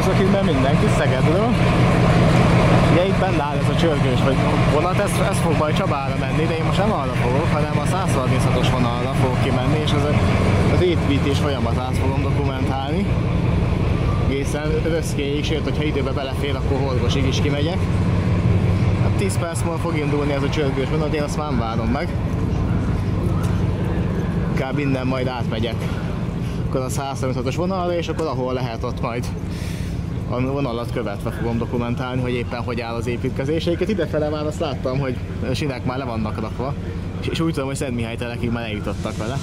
Köszönjük innen mindenki Szegedről. Ugye itt benne áll ez a csörgős vonat, ez fog majd Csabára menni, de én most nem arra fogok, hanem a 136-os vonalra fogok kimenni, és az építés folyamatát fogom dokumentálni. Egészen Röszkéig, sőt, hogyha időbe belefér, akkor Horgosig is kimegyek. Hát 10 perc múlva fog indulni ez a csörgős vonat, én azt már várom meg. Inkább innen majd átmegyek akkor a 136-os vonalra, és akkor ahol lehet, ott majd a vonalat követve fogom dokumentálni, hogy éppen hogy áll az építkezés. Egyébként idefele már azt láttam, hogy a sinek már le vannak rakva, és úgy tudom, hogy Szentmihálytelekig már eljutottak vele.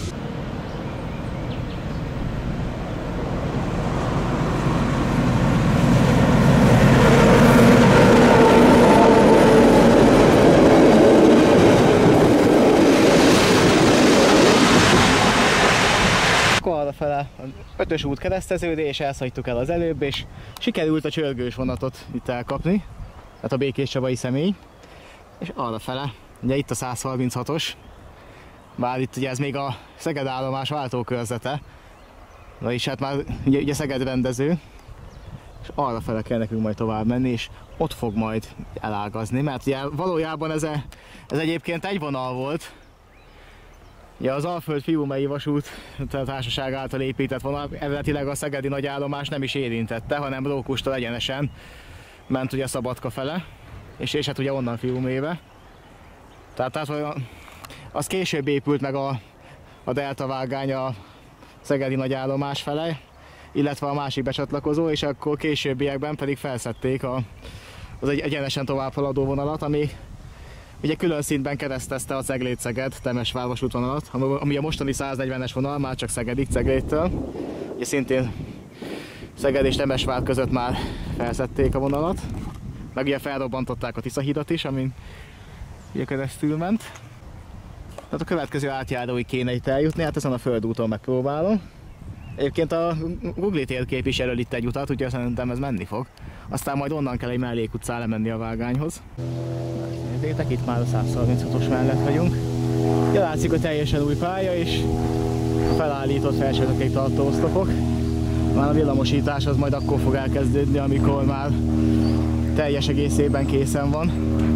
Arrafele a 5-ös út kereszteződés, elszagytuk el az előbb, és sikerült a csörgős vonatot itt elkapni, tehát a Békéscsabai személy, és arrafele, ugye itt a 136-os, bár itt ugye ez még a Szeged állomás váltókörzete, vagyis hát már ugye Szeged rendező, és arrafele kell nekünk majd tovább menni, és ott fog majd elágazni, mert ugye valójában ez egyébként egy vonal volt. Ja, az Alföld-Fiumei vasút társaság által épített vonal eredetileg a szegedi nagyállomás nem is érintette, hanem Rókustól egyenesen ment ugye Szabadka fele, és hát ugye onnan Fiumébe. Tehát az később épült meg a delta vágány a szegedi nagyállomás fele, illetve a másik becsatlakozó, és akkor későbbiekben pedig felszedték az egy egyenesen tovább haladó vonalat, ami ugye külön szintben keresztezte a Ceglét-Szeged-Temesvár vasútvonalat, ami a mostani 140-es vonal, már csak Szegedig, Cegléttől. Ugye szintén Szeged és Temesvár között már felszedték a vonalat. Meg ugye felrobbantották a Tiszahidat is, amin ugye keresztül ment. Tehát a következő átjáróig kéne itt eljutni, hát ezen a földúton megpróbálom. Egyébként a Google térkép is jelöl itt egy utat, úgyhogy szerintem ez menni fog. Aztán majd onnan kell egy mellékutcán lemenni a vágányhoz. Nézzétek, itt már a 136-os mellett vagyunk. Ja, látszik, hogy teljesen új pálya, és a felállított felsőtökéig tartó oszlopok. Már a villamosítás az majd akkor fog elkezdődni, amikor már teljes egészében készen van.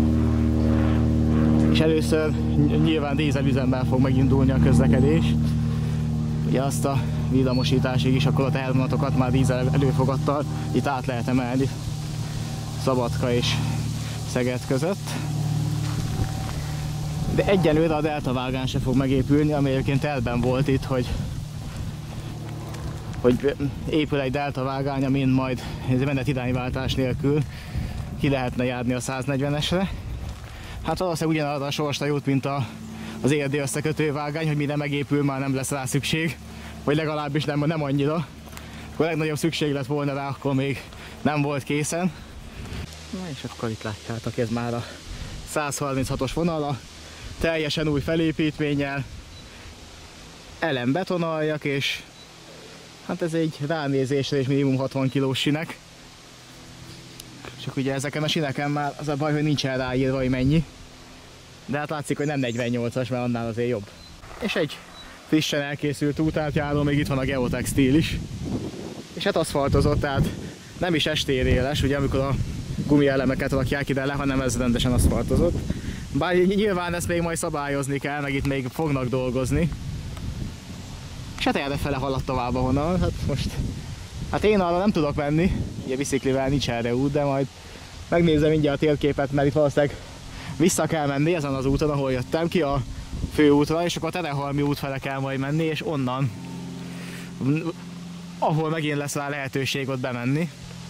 És először nyilván dízelüzemmel fog megindulni a közlekedés. Ugye azt a villamosításig is akkor a tehervonatokat már dízel előfogattal itt át lehet emelni Szabadka és Szeged között. De egyenlőre a delta vágány se fog megépülni, ami egyébként elben volt itt, hogy épül egy delta vágány, amin majd menetirányváltás nélkül ki lehetne járni a 140-esre. Hát valószínűleg ugyanarra a sorsra jut, mint az érdi összekötő vágány, hogy mire megépül, már nem lesz rá szükség, vagy legalábbis nem annyira. Akkor a legnagyobb szükség lett volna rá, akkor még nem volt készen. Na és akkor itt látjátok, ez már a 136-os vonala, teljesen új felépítménnyel, elembetonaljak, és hát ez egy ránézésre és minimum 60 kilós sinek. Csak ugye ezeken a sineken már az a baj, hogy nincsen ráírva, hogy mennyi. De hát látszik, hogy nem 48-as, mert annál azért jobb. És egy frissen elkészült útátjáró, még itt van a geotextil is. És hát aszfaltozott, tehát nem is estéréles, ugye amikor a gumielemeket rakják ide le, hanem ez rendesen aszfaltozott. Bár nyilván ezt még majd szabályozni kell, meg itt még fognak dolgozni. És hát errefele haladt tovább a vonal, hát én arra nem tudok menni, ugye biciklivel nincs erre út, de majd megnézem mindjárt a térképet, mert itt valószínűleg vissza kell menni ezen az úton, ahol jöttem ki a főútra, és akkor a Terehalmi út fele kell majd menni, és onnan, ahol megint lesz rá lehetőség ott bemenni.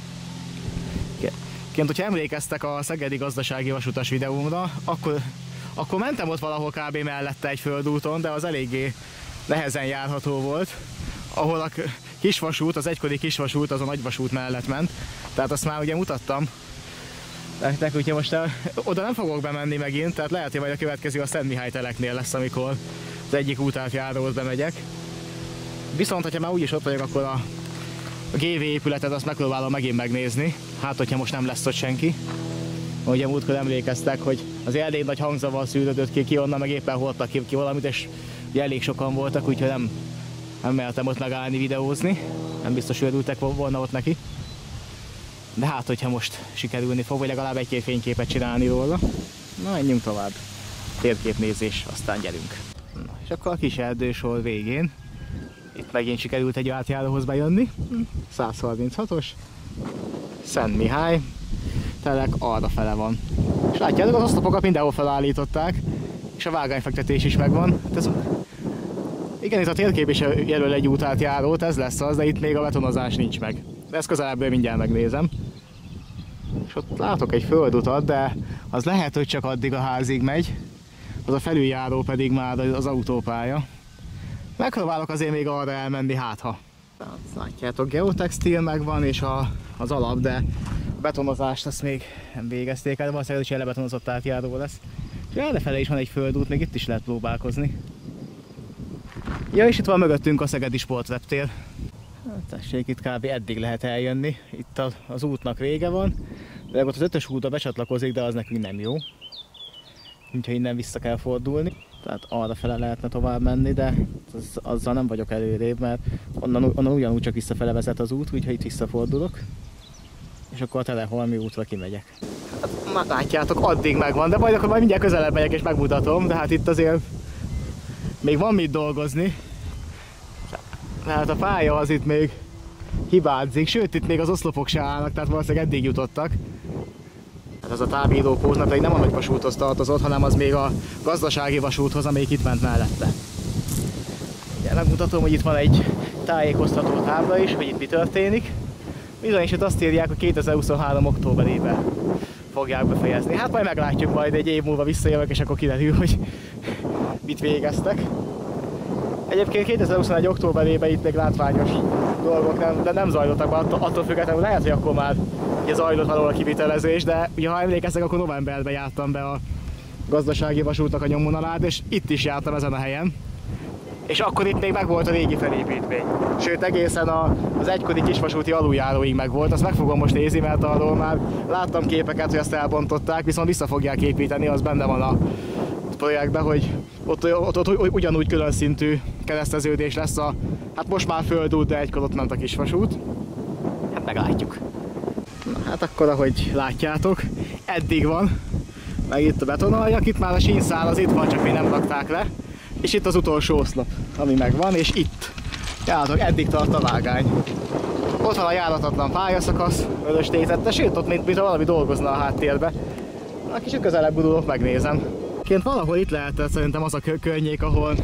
Hogyha emlékeztek a Szegedi Gazdasági Vasutas videómra, akkor mentem ott valahol kb. Mellette egy földúton, de az eléggé nehezen járható volt, ahol a kisvasút, az egykori kisvasút az a nagyvasút mellett ment, tehát azt már ugye mutattam nektek, úgyhogy most oda nem fogok bemenni megint, tehát lehet, hogy majd a következő a Szentmihályteleknél lesz, amikor az egyik útátjáróhoz bemegyek. Viszont, hogyha már úgyis ott vagyok, akkor a GV épületet azt megpróbálom megint megnézni, hát hogyha most nem lesz ott senki. Ugye múltkor emlékeztek, hogy az elég nagy hangzavar szűrődött ki onnan, meg éppen hordtak ki valamit, és ugye elég sokan voltak, úgyhogy nem mertem ott megállni videózni, nem biztos, hogy örültek volna ott neki. De hát, hogyha most sikerülni fog, vagy legalább egy-két fényképet csinálni róla. Na, menjünk tovább. Térképnézés, aztán gyerünk. Na, és akkor a kis erdősor végén. Itt megint sikerült egy átjáróhoz bejönni. 136-os. Szent Mihály. Telek arra fele van. És látjátok, az oszlopokat mindenhol felállították. És a vágányfektetés is megvan. Igen, itt a térkép is jelöl egy útátjárót, ez lesz az, de itt még a betonozás nincs meg. De ezt közelebbről mindjárt megnézem. És ott látok egy földutat, de az lehet, hogy csak addig a házig megy. Az a felüljáró pedig már az autópálya. Megpróbálok azért még arra elmenni, hátha. Látjátok, geotextil megvan, és az alap, de a betonozást azt még nem végezték el, de valószínűleg is lebetonozott átjáró lesz. És errefele is van egy földút, még itt is lehet próbálkozni. Ja, és itt van mögöttünk a Szegedi Sportreptér. Tessék, itt kb. Eddig lehet eljönni. Itt az útnak vége van, de ott az 5-ös útba becsatlakozik, de az nekünk nem jó. Úgyhogy innen vissza kell fordulni. Tehát arra fele lehetne tovább menni, de azzal nem vagyok előrébb, mert onnan ugyanúgy csak visszafele vezet az út, úgyhogy itt visszafordulok. És akkor a Teleholmi útra kimegyek. Hát, már látjátok, addig megvan, de majd akkor mindjárt közelebb megyek és megmutatom, de hát itt azért még van mit dolgozni. Tehát a pálya az itt még hibázik, sőt itt még az oszlopok se állnak, tehát valószínűleg eddig jutottak. Hát ez a távírópótnak pedig nem a nagyvasúthoz tartozott, hanem az még a gazdasági vasúthoz, amelyik itt ment mellette. Ugye, megmutatom, hogy itt van egy tájékoztató tábla is, hogy itt mi történik. Bizony, és itt azt írják, hogy 2023. októberében fogják befejezni. Hát majd meglátjuk, majd egy év múlva visszajövök, és akkor kiderül, hogy mit végeztek. Egyébként 2021. októberében itt még látványos dolgok nem zajlottak, attól függetlenül lehet, hogy akkor már ugye zajlott valahol a kivitelezés, de ugye, ha emlékeztek, akkor novemberben jártam be a gazdasági vasútnak a nyomvonalát, és itt is jártam ezen a helyen. És akkor itt még megvolt a régi felépítmény. Sőt, egészen az egykori kisvasúti aluljáróig megvolt. Azt meg fogom most nézni, mert arról már láttam képeket, hogy azt elbontották, viszont vissza fogják építeni, az benne van a projektben, hogy ott ugyanúgy külön szintű kereszteződés lesz hát most már földút, de egykor ott ment a kisvasút. Hát meglátjuk. Na, hát akkor, ahogy látjátok, eddig van. Meg itt a betonaljak, itt már a sínszál az itt van, csak még nem rakták le. És itt az utolsó oszlop, ami megvan, és itt. Járatok, eddig tart a vágány. Ott van a járatatlan pályaszakasz, vöröstétette, sőt ott mintha valami dolgozna a háttérbe. Na, kicsit közelebb gurulok, megnézem. Ként valahol itt lehetett szerintem az a környék, ahol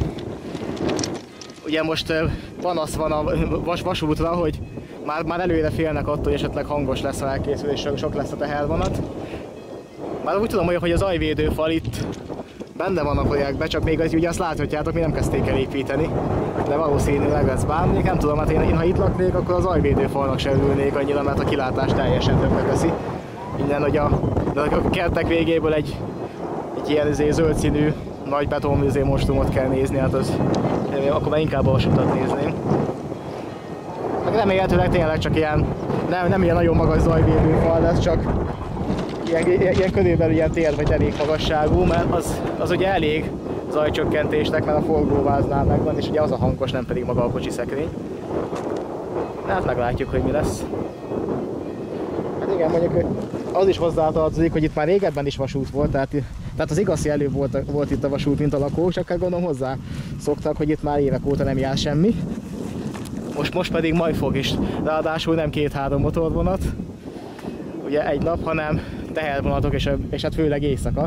ugye most panasz van a vasútra, hogy már előre félnek attól, hogy esetleg hangos lesz, ha elkészül, és sok lesz a tehervonat. Már úgy tudom, hogy az ajvédőfal itt benne van a projektben, csak még ugye azt láthatjátok, mi nem kezdték el építeni, de valószínűleg lesz bármelyik, nem tudom, hát én ha itt laknék, akkor az ajvédőfalnak se örülnék annyira, mert a kilátás teljesen tönkreteszi. Innen, hogy a kertek végéből egy ilyen zöld színű nagy beton monstrumot kell nézni, hát az, akkor már inkább a vasutat nézném. Meg remélhetőleg tényleg csak ilyen, nem ilyen nagyon magas zajvédőfal lesz, csak ilyen körülbelül ilyen tér vagy elég magasságú, mert az ugye elég zajcsökkentésnek, mert a forgóváznál megvan, és ugye az a hangos, nem pedig maga a kocsi szekrény. Hát meglátjuk, hogy mi lesz. Hát igen, mondjuk az is hozzátartozik, hogy itt már régebben is vasút volt, tehát az igazi előbb volt itt a vasút, mint a lakók, csak gondolom hozzá szoktak, hogy itt már évek óta nem jár semmi. Most pedig majd fog is, ráadásul nem 2-3 motorvonat, ugye egy nap, hanem tehervonatok, és hát főleg éjszaka.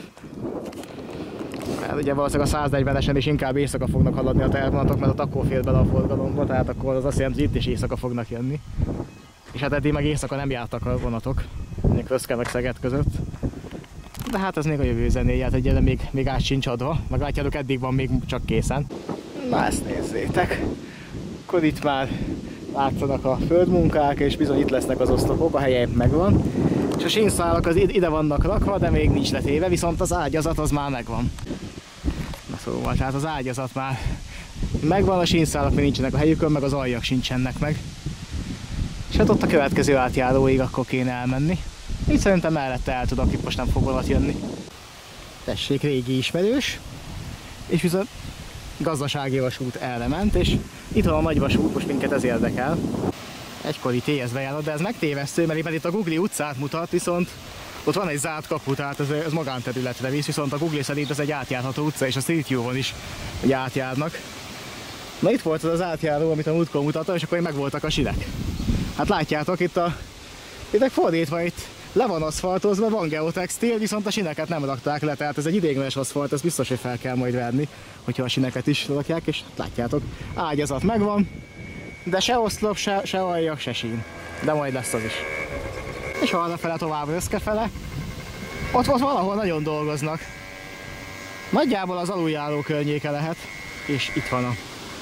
Mert ugye valószínűleg a 140-esen is inkább éjszaka fognak haladni a tehervonatok, mert ott akkor fér bele a forgalomba, tehát akkor az azt jelenti, hogy itt is éjszaka fognak jönni. És hát eddig meg éjszaka nem jártak a vonatok, még Röszke meg Szeged között. De hát ez még a jövő zenéje, hát egyelőre még át sincs adva, meg látjátok, eddig van még csak készen. Na ezt nézzétek! Akkor itt már látszanak a földmunkák, és bizony itt lesznek az oszlopok, a helye megvan. És a sínszálak az ide vannak rakva, de még nincs letéve, viszont az ágyazat az már megvan. Na szóval, tehát az ágyazat már megvan, a sínszálak még nincsenek a helyükön, meg az aljak sincsenek meg. És hát ott a következő átjáróig akkor kéne elmenni. Így szerintem mellette el tudok, itt most nem fog vonat jönni. Tessék, régi ismerős. És viszont gazdasági vasút erre ment, és itt van a nagy vasút, most minket ez érdekel. egykori TS bejárat, de ez megtévesztő, mert itt a Gugli utcát mutat, viszont ott van egy zárt kapu, tehát ez magánterületre visz, viszont a Google szerint ez egy átjárható utca, és a Street View-on is átjárnak. Na itt volt az átjáró, amit a múltkor mutattam, és akkor megvoltak a sinek. Hát látjátok, itt fordítva, itt le van aszfaltozva, van geotextil, viszont a sineket nem rakták le, tehát ez egy ideiglenes aszfalt, ez biztos, hogy fel kell majd verni, hogyha a sineket is rakják, és látjátok, ágyazat megvan, de se oszlop, se aljak, se sín, de majd lesz az is. És arrafele tovább Röszkefele, ott valahol nagyon dolgoznak. Nagyjából az aluljáró környéke lehet, és itt van a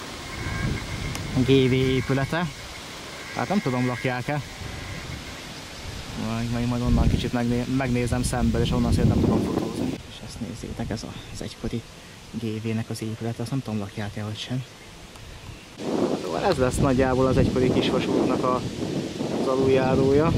GV épülete. Hát nem tudom, lakják-e. Majd onnan kicsit megnézem szemben, és onnan szerintem tudom fotózni. És ezt nézzétek, ez az egykori GV-nek az épülete, azt nem tudom, lakják-e vagy sem. Szóval ez lesz nagyjából az egykori kisvasútnak az aluljárója.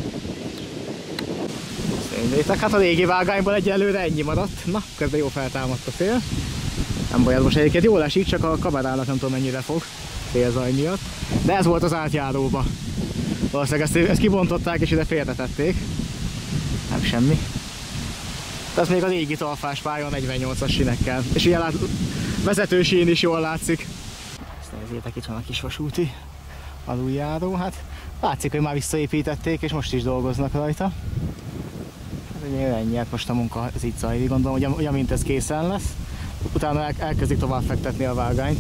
Nézzétek, hát a régi vágányból egyelőre ennyi maradt. Na, közben jó feltámadt a szél. Nem baj, most egyébként jól esik, csak a kamerának nem tudom mennyire fog szélzaj miatt. De ez volt az átjáróba. Valószínűleg ezt kibontották és ide félretették. Nem semmi. Ez még a régi talfás pálya 48-as sinekkel. És ilyen vezetősín is jól látszik. Ezt nézzétek, itt van a kisvasúti aluljáró. Hát látszik, hogy már visszaépítették, és most is dolgoznak rajta. Ennyi, hát most a munka ez így zajlik, gondolom, hogy amint ez készen lesz, utána elkezdik tovább fektetni a vágányt.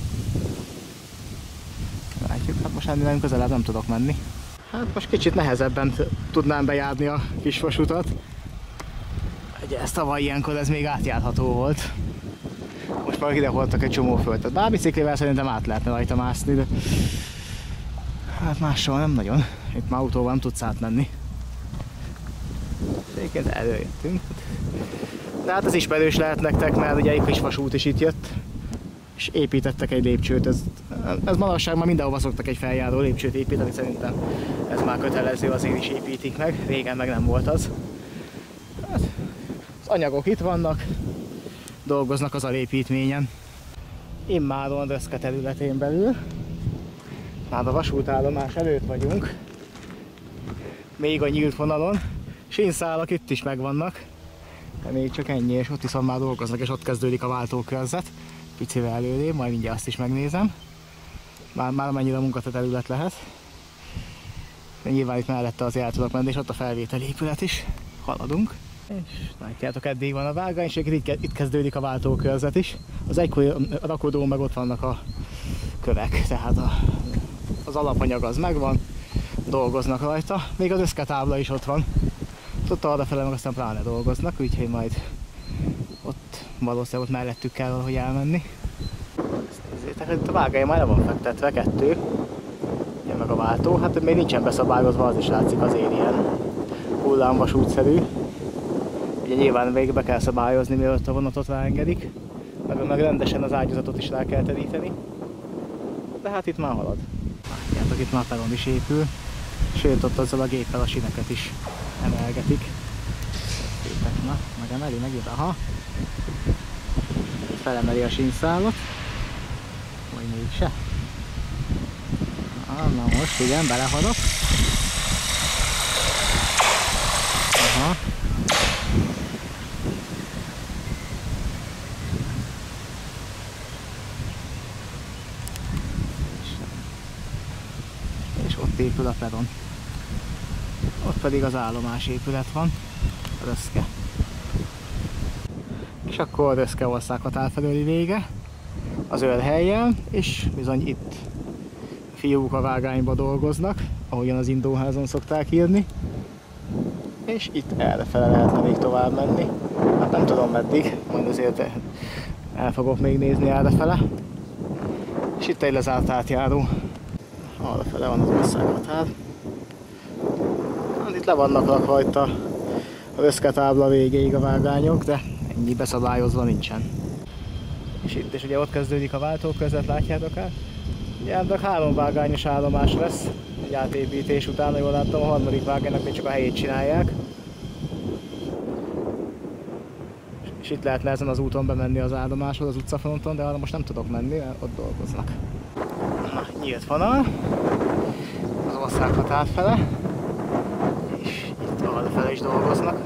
Látjuk, hát most ennél közelebb nem tudok menni. Hát most kicsit nehezebben tudnám bejárni a kisvasutat. Ugye ez tavaly ilyenkor ez még átjárható volt. Most már ide voltak egy csomó földet. Bár biciklivel szerintem át lehetne rajta mászni, de hát mással nem nagyon. Itt már autóval nem tudsz átmenni. Egyébként előjöttünk. De hát ez ismerős lehet nektek, mert ugye egy kisvasút is itt jött. És építettek egy lépcsőt. Ez manapság már mindenhova szoktak egy feljáró lépcsőt építeni, szerintem ez már kötelező, azért is építik meg. Régen meg nem volt az. Hát, az anyagok itt vannak, dolgoznak az alépítményen. Immáron Röszke területén belül. Már a vasútállomás előtt vagyunk. Még a nyílt vonalon. Sínszálak itt is megvannak, de még csak ennyi, és ott viszont már dolgoznak, és ott kezdődik a váltókörzet. Picivel előrébb, majd mindjárt azt is megnézem. Már mennyire munkaterület lehet. De nyilván itt mellette azért el tudok menni, és ott a felvételi épület is. Haladunk. És látjátok, eddig van a vágány, és itt kezdődik a váltókörzet is. Az egykori rakodó, meg ott vannak a kövek, tehát az alapanyag az megvan, dolgoznak rajta. Még az Röszke-tábla is ott van. Ott arrafele meg aztán pláne dolgoznak, úgyhogy majd ott valószínűleg ott mellettük kell valahogy elmenni. Ezt nézzétek, itt a vágány már le van fektetve, 2. Ugye meg a váltó, hát még nincsen beszabályozva, az is látszik azért ilyen hullámvasútszerű. Ugye nyilván végig be kell szabályozni, mielőtt a vonatot ráengedik, meg rendesen az ágyazatot is rá kell teríteni. De hát itt már halad. Látjátok, itt már peron is épül, sőt ott azzal a géppel a sineket is emelgetik. Na, megemeli megint, aha. Felemeli a sínszálat. Vagy mégse. Na most igen, belehalok. Aha. És ott épül a peron. Ott pedig az állomásépület van, a Röszke. És akkor a Röszke ország határfelőli vége, az őrhellyel, és bizony itt fiúk a vágányba dolgoznak, ahogyan az indóházon szokták írni. És itt errefele lehetne még tovább menni. Hát nem tudom meddig, majd azért el fogok még nézni errefele. És itt egy lezárt átjáró. Arrafele van az országhatár. Itt le vannak rakva itt a Röszke-tábla végéig a vágányok, de ennyi beszabályozva nincsen. És itt is ugye ott kezdődik a váltókörzet, látjátok el? Ugye 3 vágányos állomás lesz egy átépítés után, jól láttam, a 3. vágánynak még csak a helyét csinálják. És itt lehetne ezen az úton bemenni az állomáshoz, az utcafronton, de arra most nem tudok menni, mert ott dolgoznak. Na, nyílt vonal. Az országhatár fele, és itt arrafele is dolgoznak.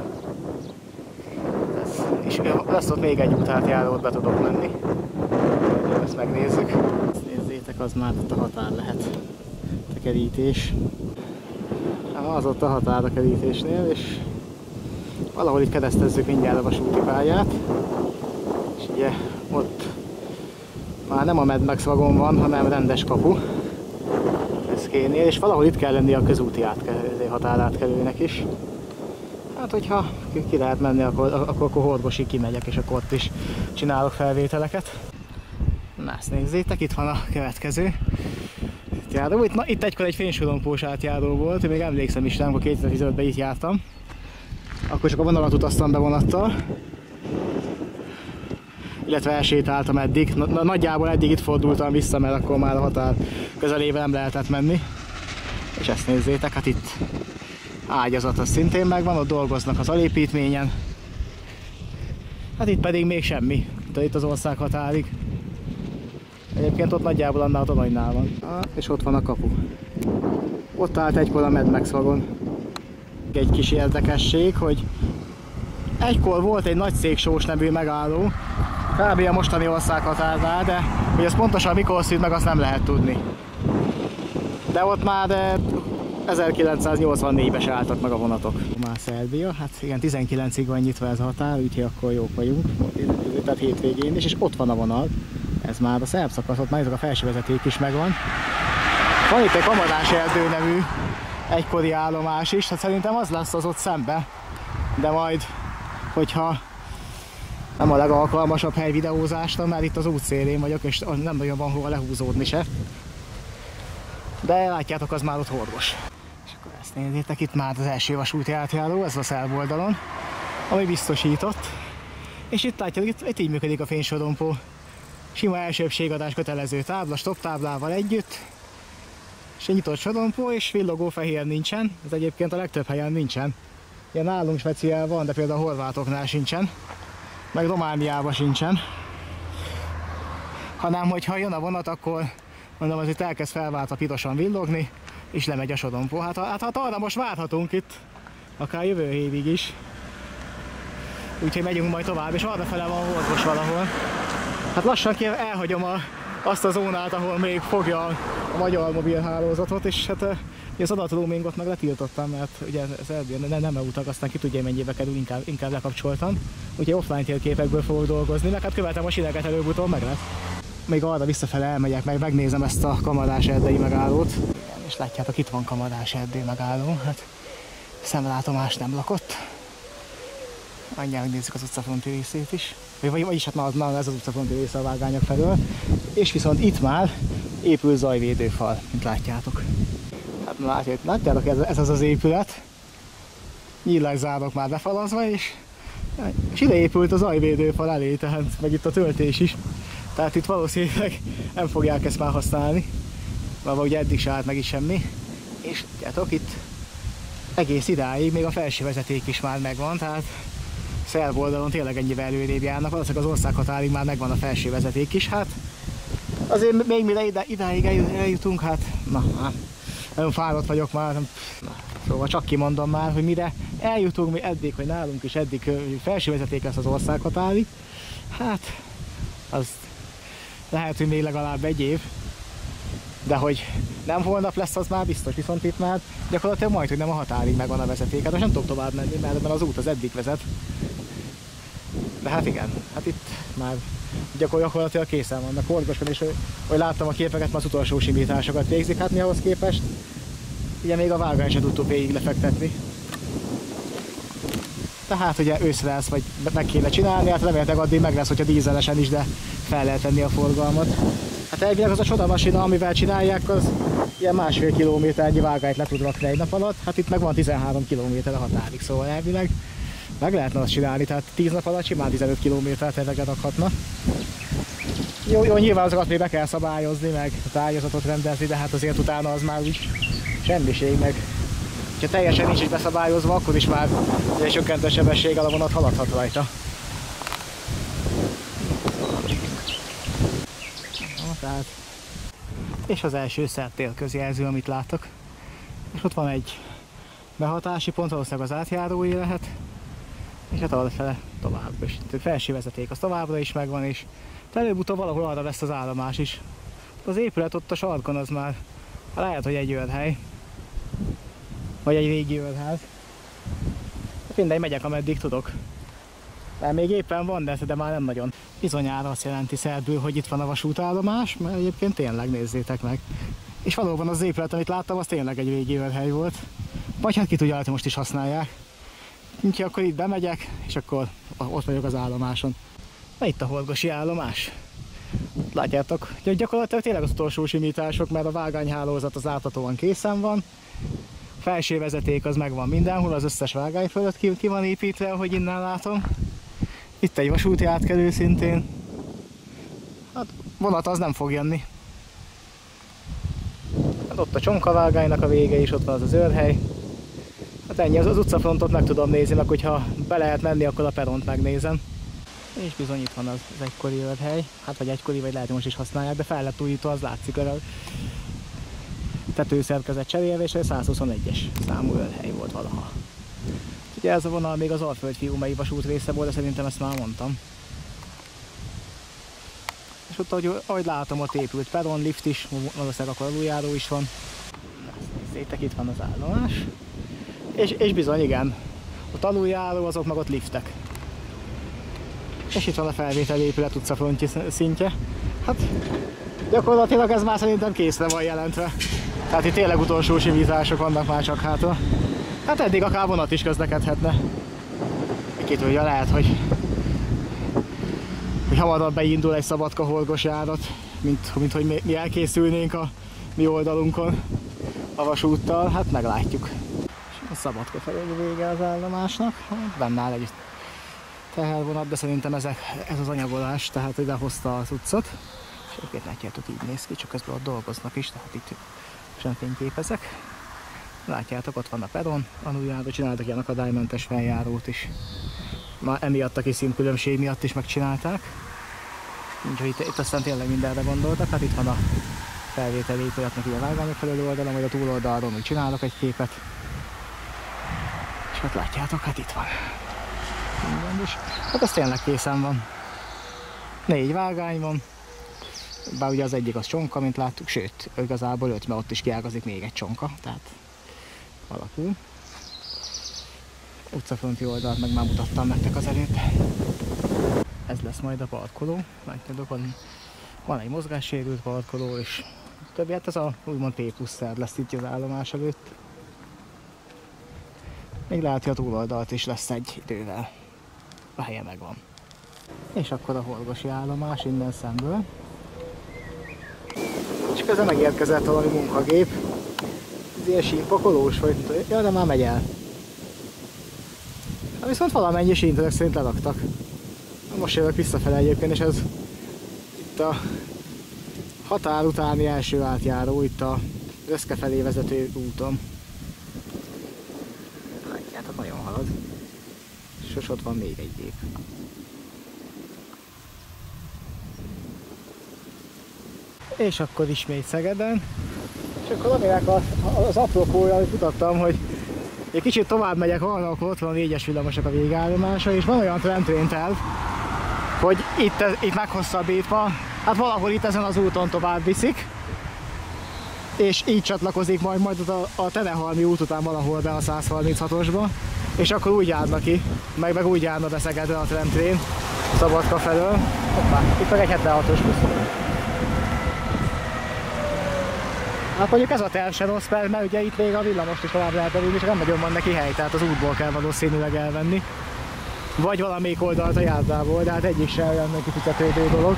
És lesz ott még egy útátjáró, ott be tudok menni. Ezt megnézzük. Ezt nézzétek, az már ott a határ lehet. A kerítés. Az ott a határ a kerítésnél, és valahol itt keresztezzük mindjárt a vasúti pályát. És ugye ott már nem a Mad Max vagon van, hanem rendes kapu. Eszkénél, és valahol itt kell lenni a közúti határátkelőnek is. Hát hogyha ki lehet menni, akkor Horgosig kimegyek, és akkor ott is csinálok felvételeket. Na, ezt nézzétek, itt van a következő járó. Itt egykor egy fénysorompós átjáró volt, én még emlékszem is, amikor 2015-ben itt jártam. Akkor csak a vonalat utaztam be vonattal. Illetve elsétáltam eddig. Nagyjából eddig itt fordultam vissza, mert akkor már a határ közelébe nem lehetett menni. És ezt nézzétek, hát itt ágyazat az szintén megvan, ott dolgoznak az alépítményen. Hát itt pedig még semmi, itt az országhatárig. Egyébként ott nagyjából annál a toronynál van. És ott van a kapu. Ott állt egykor a Mad Max vagon. Egy kis érdekesség, hogy egykor volt egy Nagyszéksós nevű megálló, kb. A mostani országhatárnál, de hogy ez pontosan mikor szűnt meg, azt nem lehet tudni. De ott már 1984-ben se álltak meg a vonatok. Már Szerbia, hát igen, 19-ig van nyitva ez a határ, úgyhogy akkor jók vagyunk. Tehát hétvégén is, és ott van a vonal. Ez már a szerb szakasz, ott már a felső vezeték is megvan. Van itt egy Kamadás erdő nevű egykori állomás is, hát szerintem az lesz az ott szembe. De majd, hogyha nem a legalkalmasabb hely videózásra, mert itt az útszélén vagyok, és nem nagyon van hova lehúzódni se. De látjátok, az már ott Horgos. És akkor ezt nézzétek, itt már az első vasúti átjáró, ez a szerb oldalon, ami biztosított. És itt látjátok, itt így működik a fénysorompó. Sima elsőbbségadás kötelező tábla, stop táblával együtt. És egy nyitott sorompó, és villogó fehér nincsen. Ez egyébként a legtöbb helyen nincsen. Ilyen nálunk speciál van, de például a horvátoknál sincsen. Meg Romániában sincsen. Hanem, hogyha jön a vonat, akkor mondom, hogy itt elkezd felváltva pirosan villogni, és lemegy a sorompó. Hát arra most várhatunk itt, akár jövő évig is. Úgyhogy megyünk majd tovább, és arrafele van Horgos valahol. Hát lassan elhagyom azt a zónát, ahol még fogja a magyar mobilhálózatot, és hát az adatroamingot meg letiltottam, mert ugye Szerbia nem EU-tag, aztán ki tudja, mennyibe kerül, inkább lekapcsoltam. Úgyhogy offline térképekből fogok dolgozni, meg hát követem a sineket előbb-utóbb meg lesz. Még arra visszafele elmegyek, megnézem ezt a Kamadás erdei megállót. És látjátok, itt van Kamadás erdei megálló, hát szemlátomás nem lakott. Annyian nézzük az utcafonti részét is. Vagyis hát na ez az utcafonti része a vágányok felől. És viszont itt már épül zajvédőfal, mint látjátok. Hát látjátok, ez az az épület. Nyílászárok már befalazva, és ide épült a zajvédőfal elé, tehát meg itt a töltés is. Tehát itt valószínűleg nem fogják ezt már használni. Mert ugye eddig se állt meg is semmi. És tudjátok, itt egész idáig még a felső vezeték is már megvan, tehát szerb oldalon tényleg ennyivel előrébb járnak, valószínűleg az országhatárig már megvan a felső vezeték is, hát azért még mire idáig eljutunk, hát nagyon fáradt vagyok már, szóval csak kimondom már, hogy mire eljutunk mi eddig, hogy nálunk is eddig felső vezeték lesz az országhatárig, hát az lehet, hogy még legalább egy év, de hogy nem holnap lesz, az már biztos, viszont itt már gyakorlatilag majd, hogy nem a határig megvan a vezeték, hát most nem tudok tovább menni, mert az út az eddig vezet. De hát igen, hát itt már gyakorlatilag készen vannak Horgoson, és hogy láttam a képeket, már az utolsó simításokat végzik, hát mi ahhoz képest ugye még a vágány se tudtuk végig lefektetni. Tehát ugye őszre ezt vagy meg kéne csinálni, hát remélhetőleg addig meg lesz, hogyha dízelesen is, de fel lehet tenni a forgalmat. Hát elvileg az a csodamasina, amivel csinálják, az ilyen 1,5 kilométernyi vágányt le tud rakni egy nap alatt, hát itt meg van 13 kilométer a határig, szóval elvileg meg lehetne azt csinálni, tehát 10 nap alatt simán 15 kilométert elvegre rakhatna. Jó, nyilván azokat még be kell szabályozni, meg a tárgyazatot rendezni, de hát azért utána az már úgy semmiség, meg ha teljesen nincs is beszabályozva, akkor is már egy csökkentő sebességgel a vonat haladhat rajta. Tehát. És az első szerb térközjelző, amit látok. És ott van egy behatási pont, valószínűleg az átjárói lehet. És hát arrafele tovább is. A felső vezeték az továbbra is megvan, és előbb-utóbb valahol arra lesz az állomás is. Az épület ott a sarkon az már lehet, hogy egy őrhely. Vagy egy régi őrház. Mindegy, megyek ameddig tudok. De még éppen van, de már nem nagyon. Bizonyára azt jelenti szerbül, hogy itt van a vasútállomás, mert egyébként tényleg nézzétek meg. És valóban az épület, amit láttam, az tényleg egy régi őrhely volt. Vagy hát ki tudja, hogy most is használják. Úgyhogy akkor itt bemegyek, és akkor ott vagyok az állomáson. Na itt a horgosi állomás. Látjátok, hogy gyakorlatilag tényleg az utolsó simítások, mert a vágányhálózat az áthatóan készen van. A felső vezeték az megvan mindenhol, az összes vágány fölött ki van építve, ahogy innen látom. Itt egy vasúti átkelő szintén. Hát vonat az nem fog jönni. Hát ott a csonkavágánynak a vége is, ott van az az őrhely. Hát ennyi, az utcafrontot meg tudom nézni, meg hogyha be lehet menni, akkor a peront megnézem. És bizony itt van az egykori őrhely. Hát vagy egykori, vagy lehet, hogy most is használják, de fel lett újítva, az látszik, hogy a tetőszerkezet cserélve, és 121-es számú őrhely volt valaha. Ugye ez a vonal még az Alföld-Fiumei vasút része volt, de szerintem ezt már mondtam. És ott, ahogy látom, ott épült peron, lift is, valószínűleg akkor aluljáró is van. Nézzétek, itt van az állomás. És bizony, igen, ott aluljáró, azok meg ott liftek. És itt van a felvételi épület utcafronti szintje. Hát gyakorlatilag ez már szerintem készre van jelentve. Tehát itt tényleg utolsó simítások vannak már csak hátra. Hát eddig akár vonat is közlekedhetne. Ki tudja, lehet, hogy hamarabb beindul egy Szabadka-Horgos járat, mint hogy mi elkészülnénk a mi oldalunkon a vasúttal. Hát meglátjuk. A Szabadka felé vége az állomásnak. Benne áll egy tehervonat, de szerintem ez az anyagolás, tehát ide hozta az utcot. És egyébként látjátok, így néz ki, csak közben ott dolgoznak is, tehát itt sem fényképezek. Látjátok, ott van a peron, aluljáró, csináltak ilyen akadálymentes feljárót is. Már emiatt a kis színkülönbség miatt is megcsinálták. Úgyhogy itt aztán tényleg mindenre gondoltak, hát itt van a felvételi épületnek így a vágányok felől oldalon, vagy a túloldalról még csinálok egy képet. És hát látjátok, hát itt van. Minden is. Hát ez tényleg készen van. 4 vágány van. Bár ugye az egyik az csonka, mint láttuk, sőt, igazából 5, mert ott is kiágazik még egy csonka, tehát alakul. Utcafronti oldalt meg már mutattam nektek az előbb. Ez lesz majd a parkoló. Látjátok, van egy mozgássérült parkoló, és többi, hát ez a úgymond T+-szer lesz itt az állomás előtt. Még lehet, hogy a túloldalt is lesz egy idővel. A helye megvan. És akkor a horgosi állomás innen szemből. És közben megérkezett valami munkagép. Ez ilyen sínpakolós, vagy ja, de már megy el. Hát viszont valamennyi sínt ezek szerint leraktak. Most jövök visszafele egyébként, és ez itt a határ utáni első átjáró, itt a Röszke felé vezető úton. Látjátok, nagyon halad. És ott van még egy gép. És akkor ismét Szegeden. És akkor aminek az apropója, amit mutattam, hogy egy kicsit tovább megyek volna, akkor ott van a 4-es villamosok a végállomása, és van olyan trendtrénterv, hogy itt meghosszabbítva, hát valahol itt ezen az úton tovább viszik, és így csatlakozik majd a Tenehalmi út után valahol be a 136-osba, és akkor úgy járna ki, meg úgy járna be Szegedre a trendtrén Szabadka felől. Hoppá, itt meg egy 76-os busz. Hát mondjuk ez a terv se rossz, mert ugye itt még a villamost is tovább lehet elvinni, és nem nagyon van neki hely, tehát az útból kell valószínűleg elvenni. Vagy valamelyik oldalt a járdából, de hát egyik sem olyan kifizetődő dolog.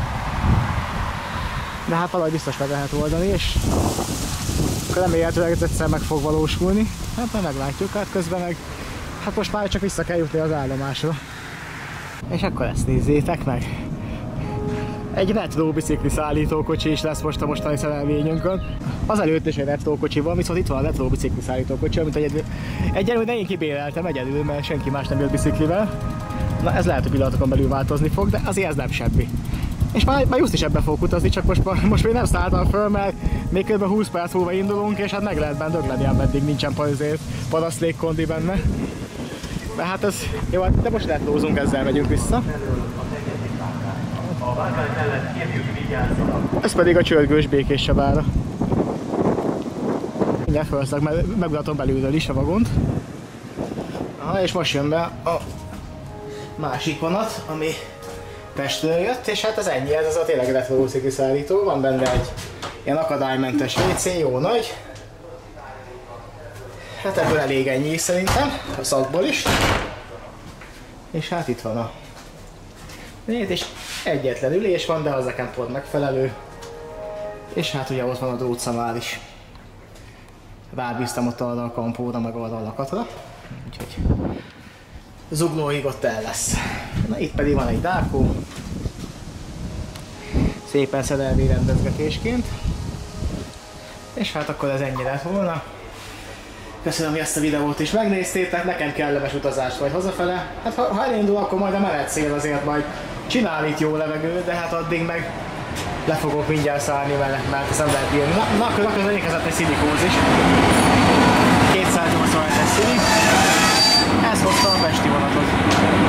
De hát valahogy biztos meg lehet oldani, és remélhetőleg ez egyszer meg fog valósulni. Hát majd meglátjuk, hát közben meg hát most már csak vissza kell jutni az állomásra. És akkor ezt nézzétek meg! Egy retro bicikli szállítókocsi is lesz most a mostani szerelvényünkön. Azelőtt is egy retro kocsi van, viszont itt van a retro bicikli szállítókocsi, amit egyelőre én kibéreltem egyedül, mert senki más nem jött biciklivel. Na ez lehet, hogy pillanatokon belül változni fog, de azért ez nem semmi. És már just is ebbe fogok utazni, csak most még nem szálltam föl, mert még kb. 20 perc múlva indulunk, és hát meg lehet benne dögleni, ameddig nincsen panasz légkondi benne. De hát ez jó, de most letlózunk, ezzel megyünk vissza. Ez pedig a csörgős Békéscsabára. Mindjárt felszak, mert megmutatom belülről is a vagont. Aha, és most jön be a másik vonat, ami Pestről jött, és hát ez ennyi, ez a tényleg elektrobuszi kiszállító. Van benne egy ilyen akadálymentes WC, jó nagy. Hát ebből elég ennyi is szerintem, a szakból is. És hát itt van a négy, és egyetlen ülés van, de az nekem pont megfelelő. És hát ugye ott van a drótszamár is. Rábíztam ott arra a kampóra, meg arra a lakatra. Úgyhogy zuglóig ott el lesz. Na itt pedig van egy dákó. Szépen szerelmi rendezgetésként. És hát akkor ez ennyi lett volna. Köszönöm, hogy ezt a videót is megnéztétek, nekem kellemes utazást vagy hazafele. Hát ha elindul, akkor majd a menetszél azért majd csinál itt jó levegő, de hát addig meg le fogok mindjárt szállni vele, mert ezt nem lehet írni. Na akkor az érkezett egy szilikózis. 280 es színi. Ez hozta a pesti vonatot.